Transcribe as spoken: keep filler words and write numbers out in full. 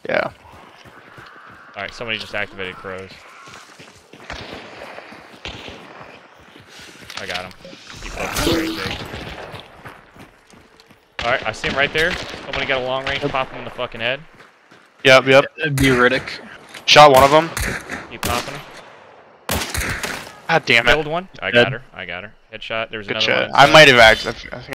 Yeah. Alright, somebody just activated crows. I got him. Keep focusing straight, Jake. Alright, I see him right there. Somebody got a long range, pop him in the fucking head. Yep, yep. It'd be Riddick. Shot one of them. Keep popping him. God damn it. Killed one. I got her. I got her. Headshot. There was Good another shot. one. I might have accidentally.